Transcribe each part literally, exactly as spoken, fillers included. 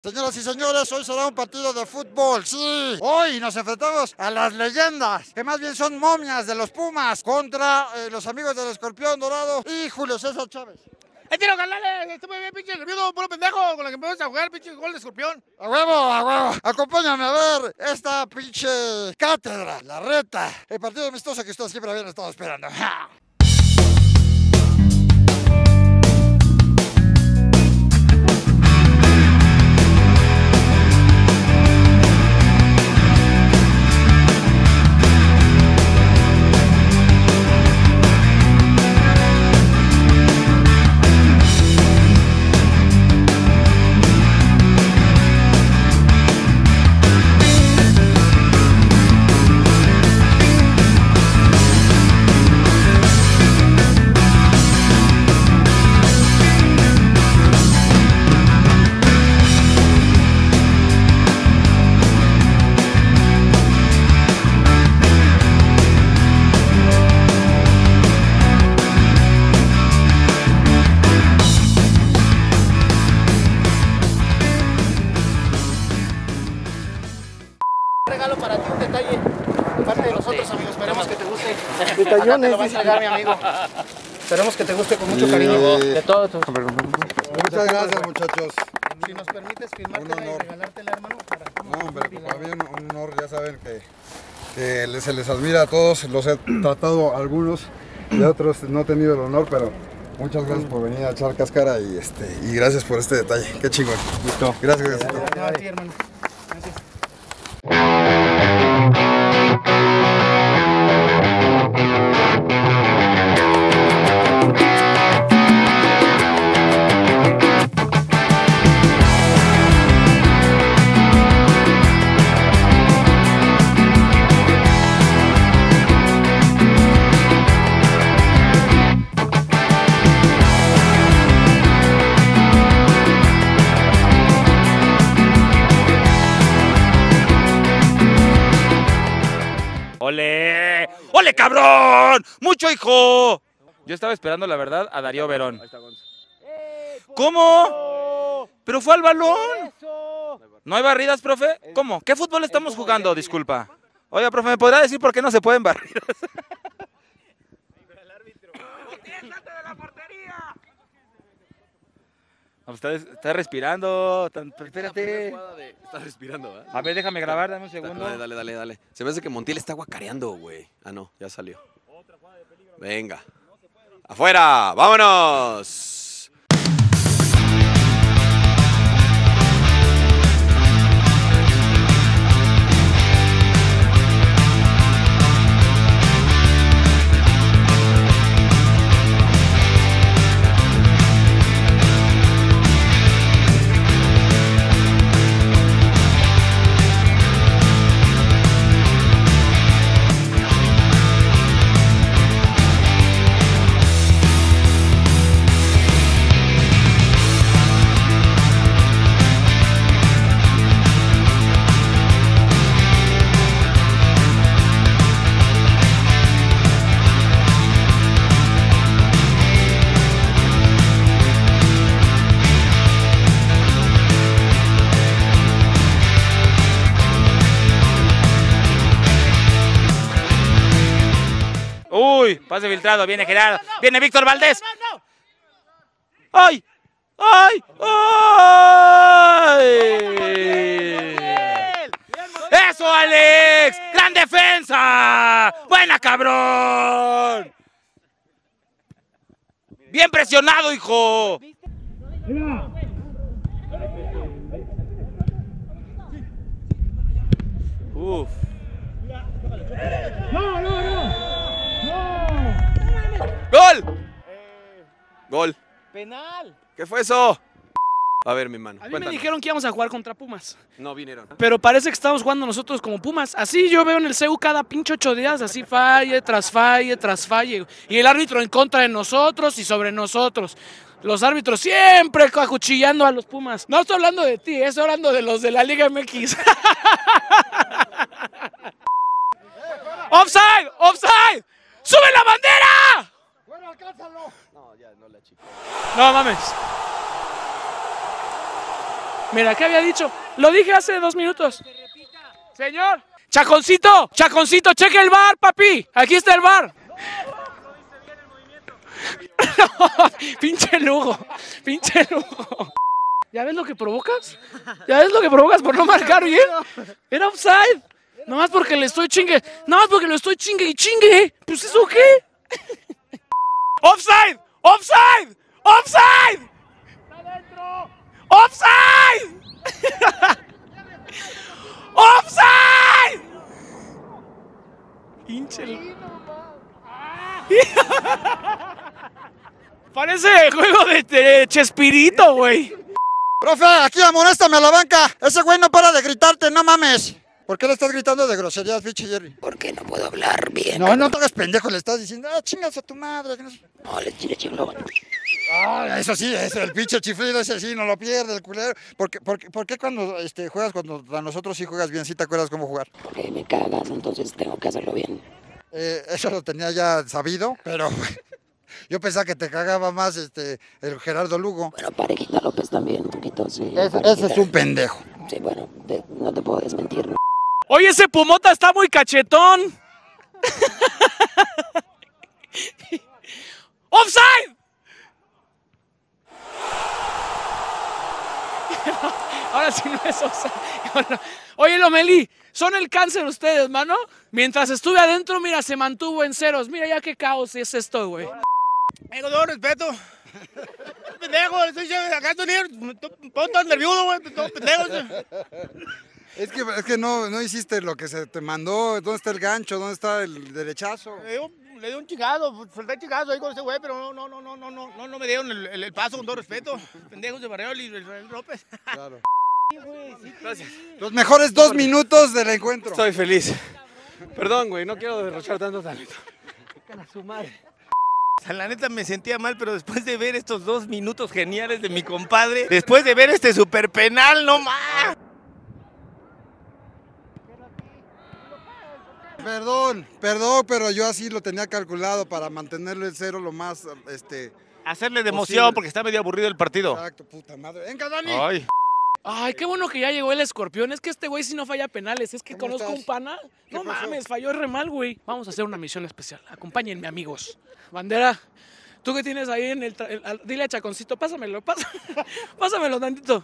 Señoras y señores, hoy será un partido de fútbol, sí. Hoy nos enfrentamos a las leyendas, que más bien son momias de los Pumas, contra eh, los amigos del Escorpión Dorado y Julio César Chávez. ¡Eh, tiro, canales! Estuve bien, pinche nervioso, puro pendejo, con la que me vas a jugar, pinche gol de Escorpión. A huevo, a huevo. Acompáñame a ver esta pinche cátedra, la reta, el partido amistoso que ustedes siempre habían estado esperando. ¡Ja! Regalo para ti, un detalle de parte de nosotros, amigos. Esperemos que te guste. Detallones. Te lo va a entregar mi amigo. Esperemos que te guste con mucho cariño. De todo, todo. Muchas gracias, muchachos. Si nos permites firmártela y regalártela, hermano. Para... No, hombre, para mí un, un honor. Ya saben que, que se les admira a todos. Los he tratado a algunos y a otros no he tenido el honor, pero muchas gracias por venir a echar cáscara y, este, y gracias por este detalle. Qué chingón. Listo. Gracias, gracias. No, a ti, hermano. Gracias. ¡Ole! ¡Ole, cabrón! ¡Mucho, hijo! Yo estaba esperando, la verdad, a Darío Verón. ¿Cómo? ¿Pero fue al balón? ¿No hay barridas, profe? ¿Cómo? ¿Qué fútbol estamos jugando? Disculpa. Oiga, profe, ¿me podrá decir por qué no se pueden barridas? Está, está respirando, tan, espérate. Está respirando, ¿eh? A ver, déjame grabar, dame un segundo. Dale, dale, dale, dale. Se me hace que Montiel está guacareando, güey. Ah, no, ya salió. Venga. ¡Afuera! ¡Vámonos! Uy, pase filtrado, viene Gerardo, viene Víctor Valdés. ¡Ay! ¡Ay! ¡Ay! ¡Eso, Alex! ¡Gran defensa! ¡Buena, cabrón! ¡Bien presionado, hijo! Uf. ¡No, no, no! ¡Gol! ¡Gol! ¡Penal! ¿Qué fue eso? A ver, mi mano. A mí Cuéntanos. me dijeron que íbamos a jugar contra Pumas. No vinieron. Pero parece que estamos jugando nosotros como Pumas. Así yo veo en el C U cada pinche ocho días, así falle tras falle tras falle. Y el árbitro en contra de nosotros y sobre nosotros. Los árbitros siempre acuchillando a los Pumas. No estoy hablando de ti, estoy hablando de los de la Liga M X. ¡Offside! ¡Offside! ¡Sube la bandera! Bueno, alcánzalo. No, ya no la chico. No mames. Mira, ¿qué había dicho? Lo dije hace dos minutos. Señor. Chaconcito, Chaconcito, cheque el bar, papi. Aquí está el bar. No, pinche Lugo, pinche Lugo. ¿Ya ves lo que provocas? ¿Ya ves lo que provocas por no marcar bien? Era offside. Nomás porque le estoy chingue. Nomás porque le estoy chingue y chingue. Pues ¿eso qué? ¡Offside! ¡Offside! ¡Offside! ¡Offside! ¡Offside! Pinche. Parece juego de, de Chespirito, güey. Profe, aquí amonéstame a la banca. Ese güey no para de gritarte, no mames. ¿Por qué le estás gritando de groserías, pinche Jerry? Porque no puedo hablar bien. No, no te hagas pendejo, le estás diciendo, ah, chingas a tu madre. Que no... No, le chile chiflo. Ah, eso sí, eso, el pinche chiflido ese sí, no lo pierde, el culero. ¿Por qué, por qué, por qué cuando este, juegas, cuando a nosotros sí juegas bien, sí te acuerdas cómo jugar? Porque me cagas, entonces tengo que hacerlo bien. Eh, eso lo tenía ya sabido, pero yo pensaba que te cagaba más este, el Gerardo Lugo. Bueno, Parejita López también, un poquito, sí. Ese, ese es un pendejo. Sí, bueno, de, no te puedo desmentir, ¿no? Oye, ese Pumota está muy cachetón. ¡Offside! Ahora sí no es offside. Oye, Lomelí, son el cáncer ustedes, mano. Mientras estuve adentro, mira, se mantuvo en ceros. Mira ya qué caos es esto, güey. Vengo, todo respeto. Pendejo, estoy acá, estoy tan nervioso, güey. Pendejo. Es que, es que no, no hiciste lo que se te mandó. ¿Dónde está el gancho? ¿Dónde está el derechazo? Le dio, le dio un chigazo, solté chigazo ahí con ese güey, pero no, no, no, no, no, no, no, no me dieron el, el, el paso con todo respeto. Pendejos de Barrero y Israel López. Claro. Gracias. Los mejores dos minutos del encuentro. Estoy feliz. Perdón, güey, no quiero derrochar tanto talento. A su madre. O sea, la neta me sentía mal, pero después de ver estos dos minutos geniales de mi compadre, después de ver este super penal, no más. Perdón, perdón, pero yo así lo tenía calculado para mantenerlo en cero lo más, este... Hacerle de posible. emoción porque está medio aburrido el partido. Exacto, puta madre. ¡Venga, Dani! Ay. Ay, qué bueno que ya llegó el escorpión. Es que este güey sí no falla penales. Es que ¿Cómo conozco estás? un pana. No pasó? mames, falló re mal, güey. Vamos a hacer una misión especial. Acompáñenme, amigos. Bandera, tú que tienes ahí en el... tra- el- al- dile a Chaconcito, pásamelo, pásamelo, pásamelo tantito.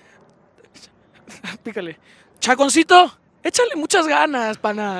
Pícale. Chaconcito, échale muchas ganas, pana.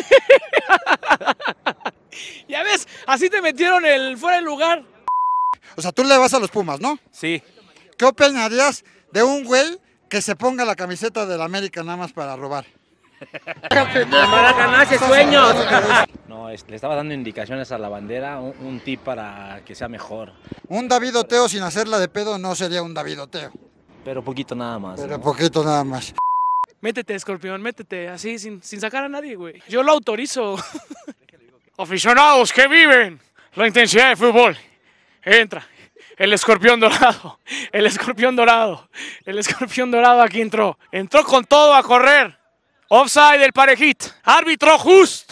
Ya ves, así te metieron el fuera de lugar. O sea, tú le vas a los Pumas, ¿no? Sí. ¿Qué opinarías de un güey que se ponga la camiseta del América nada más para robar? Para ganarse sueños. No, es- le estaba dando indicaciones a la bandera, un, un tip para que sea mejor. Un David Oteo sin hacerla de pedo no sería un David Oteo, Pero poquito nada más. pero ¿no? poquito nada más. Métete, escorpión, métete, así, sin, sin sacar a nadie, güey. Yo lo autorizo. Aficionados que viven la intensidad del fútbol. Entra el escorpión dorado, el escorpión dorado, el escorpión dorado aquí entró. Entró con todo a correr. Offside del Parejit. Árbitro justo.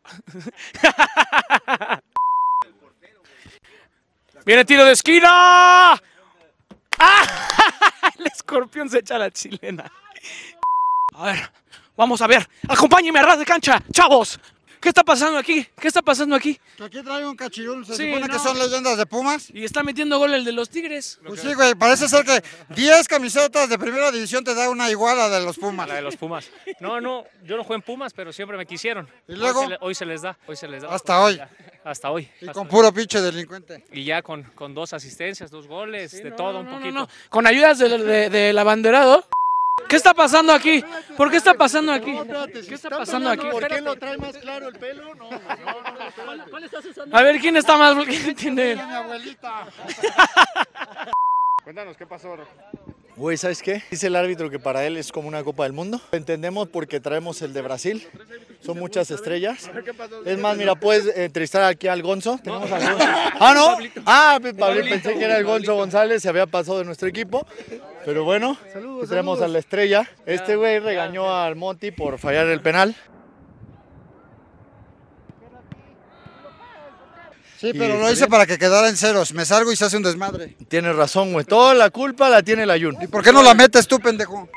Viene tiro de esquina. ¡Ah! El escorpión se echa la chilena. A ver, vamos a ver. Acompáñenme a ras de cancha, chavos. ¿Qué está pasando aquí? ¿Qué está pasando aquí? Que aquí trae un cachirul, se Sí, supone no. que son leyendas de Pumas. Y está metiendo gol el de los Tigres. Pues sí, güey, parece ser que diez camisetas de primera división te da una igual a de los Pumas. La de los Pumas. No, no, yo no juego en Pumas, pero siempre me quisieron. ¿Y luego? Hoy se, le- hoy se les da, hoy se les da. Hasta hoy. Hasta hoy. Y hasta con hoy. puro pinche delincuente. Y ya con, con dos asistencias, dos goles, de No, todo no, un no, no, poquito. no. Con ayudas del de, del abanderado. ¿Qué está pasando aquí? ¿Por qué está pasando aquí? ¿Qué está pasando aquí? ¿Por qué Espérate. lo trae más claro el pelo? No, no, no. A ver, ¿quién está más? ¿Quién tiene? Mi abuelita. Cuéntanos, ¿qué pasó, bro? Güey, ¿sabes qué? Dice el árbitro que para él es como una Copa del Mundo. Entendemos porque traemos el de Brasil. Son muchas estrellas. Es más, mira, puedes entrevistar aquí al Gonzo. Tenemos al Gonzo. Ah, ¿no? Ah, Pablo, pensé que era el Gonzo González. Se había pasado de nuestro equipo. Pero bueno, pues tenemos a la estrella. Este güey regañó al Monty por fallar el penal. Sí, pero lo hice para que quedara en ceros. Me salgo y se hace un desmadre. Tienes razón, güey. Toda la culpa la tiene el Ayun. ¿Y por qué no la metes tú, pendejo?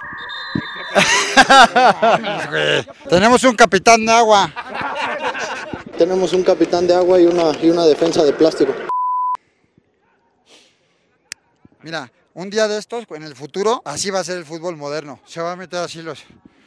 Tenemos un capitán de agua. Tenemos un capitán de agua y una, y una defensa de plástico. Mira, un día de estos, en el futuro, así va a ser el fútbol moderno. Se va a meter así los...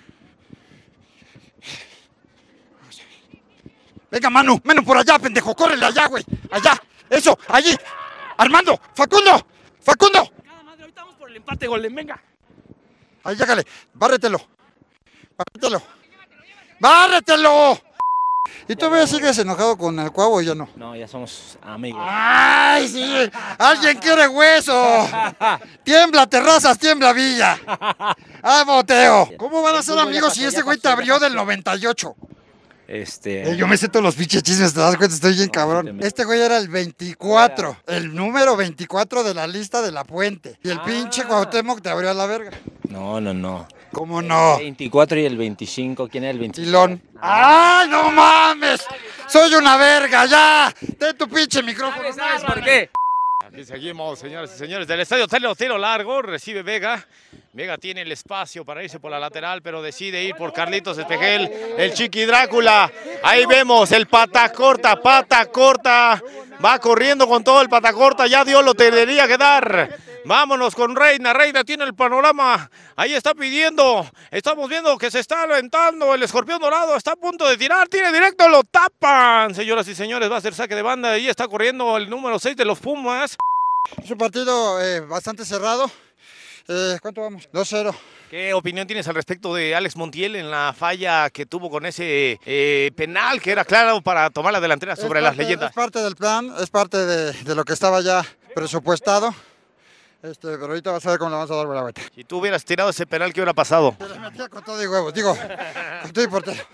Venga, Manu, Manu por allá, pendejo, córrele allá, güey. Allá, eso, allí. Armando, Facundo, Facundo. Cada madre, ahorita vamos por el empate, Golem, venga. Ahí, llégale, bárretelo. Bárretelo. ¡Bárretelo! ¿Y tú ves, sigues enojado con el Cuau o ya no? No, ya somos amigos. ¡Ay, sí! ¡Alguien quiere hueso! ¡Tiembla, terrazas, tiembla, Villa! ¡Ah, boteo! ¿Cómo van a ser amigos si ese güey te abrió del noventa y ocho? Este... Eh, yo me sé todos los pinches chismes, te das cuenta, estoy bien cabrón. Este güey era el veinticuatro, el número veinticuatro de la lista de La Puente. Y el pinche Cuauhtémoc te abrió a la verga. No, no, no. ¿Cómo no? El veinticuatro y el veinticinco, ¿quién era el veinticinco? Tilón. ¡Ay, no mames! ¡Soy una verga, ya! ¡Ten tu pinche micrófono! ¿Sabes por qué? Aquí seguimos, señores y señores, del estadio Telo, tiro largo, recibe Vega. Vega tiene el espacio para irse por la lateral, pero decide ir por Carlitos Espejel, el Chiqui Drácula. Ahí vemos el pata corta, pata corta. Va corriendo con todo el pata corta, ya dio lo que tenía que dar. Vámonos con Reina, Reina tiene el panorama. Ahí está pidiendo, estamos viendo que se está alentando el escorpión dorado, está a punto de tirar, tira directo, lo tapan. Señoras y señores, va a ser saque de banda, ahí está corriendo el número seis de los Pumas. Es un partido eh, bastante cerrado. Eh, ¿Cuánto vamos? dos cero. ¿Qué opinión tienes al respecto de Alex Montiel en la falla que tuvo con ese eh, penal que era claro para tomar la delantera sobre Es las parte- leyendas? Es parte del plan, es parte de, de lo que estaba ya presupuestado. Este, pero ahorita vas a ver cómo le vamos a dar la vuelta. Si tú hubieras tirado ese penal, ¿qué hubiera pasado? Se le metía con todo y huevos, digo, con todo y portero.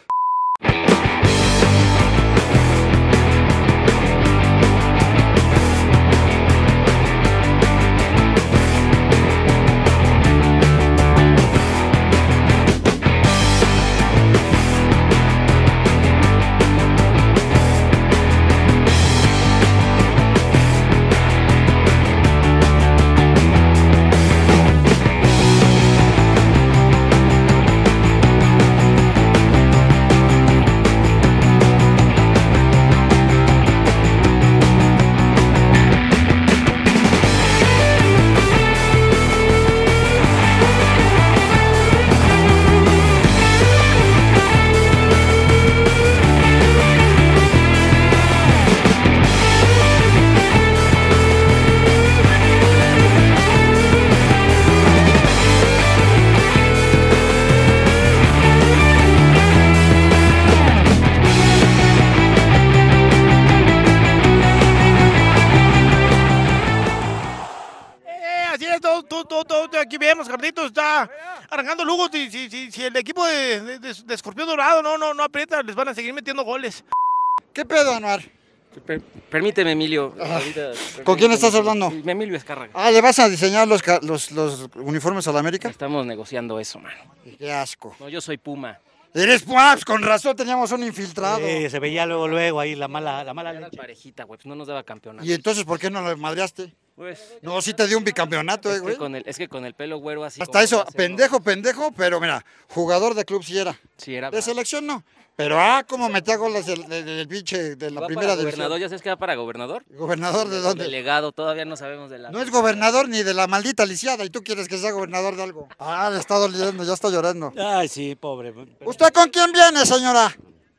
Aquí vemos, Carlitos está arrancando Lugo. Si, si, si, si el equipo de, de, de, de Escorpión Dorado no, no, no aprieta, les van a seguir metiendo goles. ¿Qué pedo, Anuar? Per- permíteme, Emilio. Ahorita, ¿Con quién estás hablando? Emilio Escárraga. Ah, ¿le vas a diseñar los, ca- los, los uniformes a la América? Estamos negociando eso, mano. Qué asco. No, yo soy Puma. Eres Puaps, con razón teníamos un infiltrado. Sí, se veía luego, luego ahí la mala, la mala Era leche. parejita, güey, pues no nos daba campeonato. ¿Y entonces por qué no lo madreaste? Pues, No, sí te dio un bicampeonato, eh, es, güey. que con el, es que con el pelo güero así. Hasta como eso, hace, pendejo, pendejo, pero mira, jugador de club sí era. ¿no? Sí, era. De selección no. Pero ah, cómo metía goles del, del, del pinche de la ¿Va primera para gobernador? división. ¿Ya sabes que va para gobernador? ¿Gobernador de dónde? Delegado, todavía no sabemos de la... No es gobernador ni de la maldita lisiada y tú quieres que sea gobernador de algo. Ah, le está doliendo, ya está llorando. Ay, sí, pobre. ¿Usted con quién viene, señora?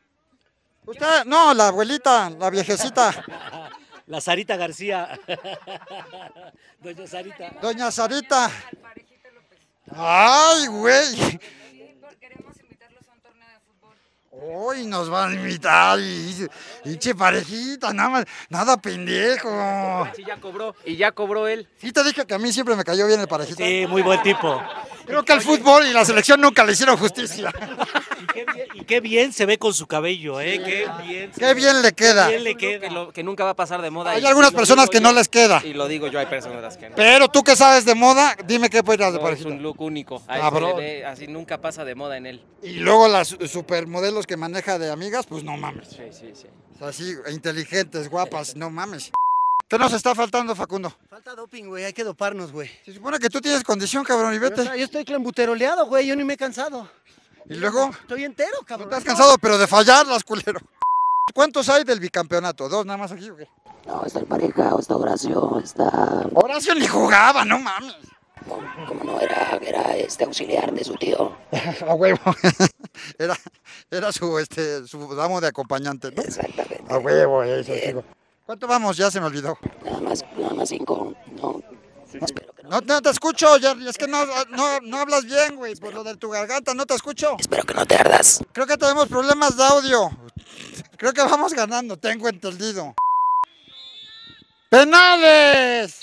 ¿Usted? No, la abuelita, la viejecita. La Sarita García. Doña Sarita. Doña Sarita. Ay, güey. Hoy nos van a invitar y pinche parejita, nada más, nada pendejo. Sí, ya cobró. Y ya cobró él. Sí te dije que a mí siempre me cayó bien el parejita. Sí, muy buen tipo. Creo que el fútbol y la selección nunca le hicieron justicia. Y qué bien, y qué bien se ve con su cabello, ¿eh? Qué bien. Qué bien le queda. Qué bien le queda. Que, lo- que nunca va a pasar de moda. Hay y- algunas y lo personas digo que no yo, les queda. Y lo digo yo, hay personas que no. Pero tú que sabes de moda, dime qué puedes hacer No, por es un look único. A Cabrón. él se le ve, así nunca pasa de moda en él. Y luego las supermodelos que maneja de amigas, pues no mames. Sí, sí, sí. O sea, así, inteligentes, guapas, no mames. ¿Qué nos está faltando, Facundo? Falta doping, güey, hay que doparnos, güey. Se supone que tú tienes condición, cabrón, y Yo, vete. yo estoy clembuteroleado, güey, yo ni me he cansado. Y luego, Estoy entero, cabrón. estás cansado, pero de fallarlas, culero. ¿Cuántos hay del bicampeonato? ¿Dos nada más aquí o qué? No, está el pareja, está Horacio, está... Horacio ni jugaba, no mames. Como no, era, era este auxiliar de su tío. A huevo. Era, era su, este, su damo de acompañante, ¿no? Exactamente. A huevo, eso, chico. ¿Cuánto vamos? Ya se me olvidó. Nada más, nada más cinco. No, espero que no. No, no te escucho, Jerry. Es que no, no, no hablas bien, güey. Por lo de tu garganta, no te escucho. Espero que no te ardas. Creo que tenemos problemas de audio. Creo que vamos ganando, tengo entendido. ¡Penales!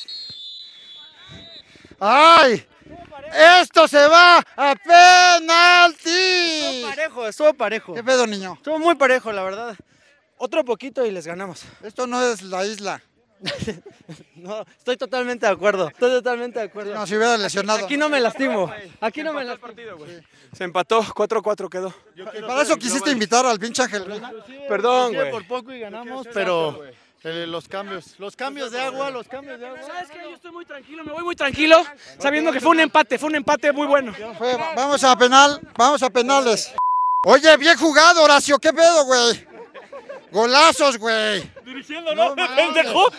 ¡Ay! ¡Esto se va a penalti! Estuvo parejo, estuvo parejo. ¿Qué pedo, niño? Estuvo muy parejo, la verdad. Otro poquito y les ganamos. Esto no es la isla. No, estoy totalmente de acuerdo. Estoy totalmente de acuerdo. No, si hubiera lesionado. Aquí no me lastimo. Aquí no me lastimo. Se empató, cuatro cuatro quedó. Para eso quisiste invitar al pinche Ángel. Perdón, Inclusive güey. por poco y ganamos, pero eh, los cambios, los cambios de agua, los cambios de agua. ¿Sabes qué? Yo estoy muy tranquilo, me voy muy tranquilo, sabiendo que fue un empate, fue un empate muy bueno. Fue- vamos a penal, vamos a penales. Oye, bien jugado, Horacio, ¿qué pedo, güey? Golazos, güey. Dirigiendo, ¿no? Pendejo.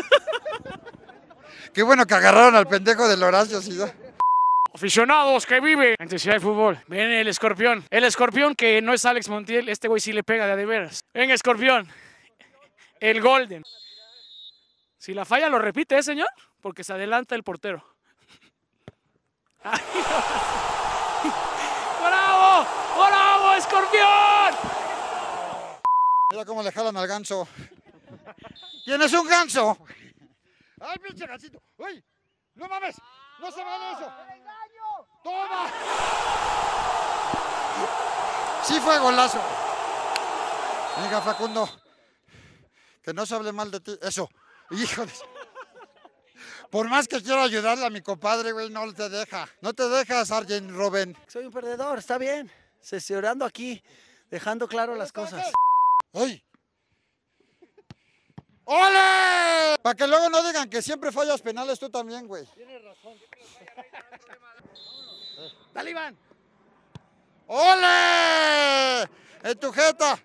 Qué bueno que agarraron al pendejo del Horacio, sí. Aficionados que vive en Ciudad de Fútbol. Viene el escorpión. El escorpión que no es Alex Montiel, este güey sí le pega de a de veras. Venga, escorpión. El Golden. Si la falla lo repite, ¿eh, señor? Porque se adelanta el portero. ¡Bravo! ¡Bravo, escorpión! Mira cómo le jalan al ganso. ¿Quién es un ganso? ¡Ay, pinche gancito! ¡Uy! ¡No mames! ¡No se vale eso! ¡Toma! Sí fue golazo. Venga, Facundo. Que no se hable mal de ti. Eso. Híjole. Por más que quiero ayudarle a mi compadre, güey, no te deja. No te dejas, Sargent Robben. Soy un perdedor, está bien. Sesionando aquí, dejando claro las cosas. ¡Ay! ¡Ole! Para que luego no digan que siempre fallas penales tú también, güey. Tienes razón. Dale, Iván. ¡Ole! ¡En tu jeta!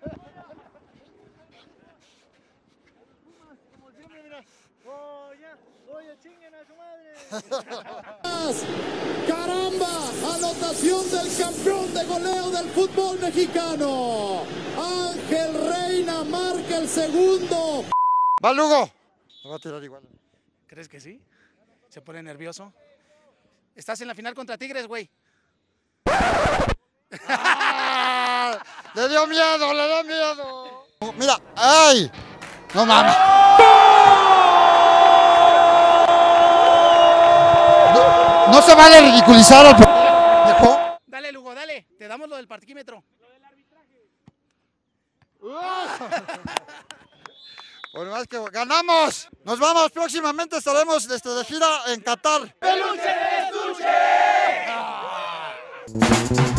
¡Caramba! Anotación del campeón de goleo del fútbol mexicano. Ángel Reina marca el segundo. ¡Va, Lugo! Lo va a tirar igual. ¿Crees que sí? ¿Se pone nervioso? Estás en la final contra Tigres, güey. ¡Ah! ¡Le dio miedo! ¡Le dio miedo! Mira, ¡ay! ¡No mames! No, no se vale ridiculizar al pendejo. Dale, Lugo, dale. Te damos lo del parquímetro. Por más que ganamos, nos vamos. Próximamente estaremos este, de gira en Qatar. ¡Peluche de estuche!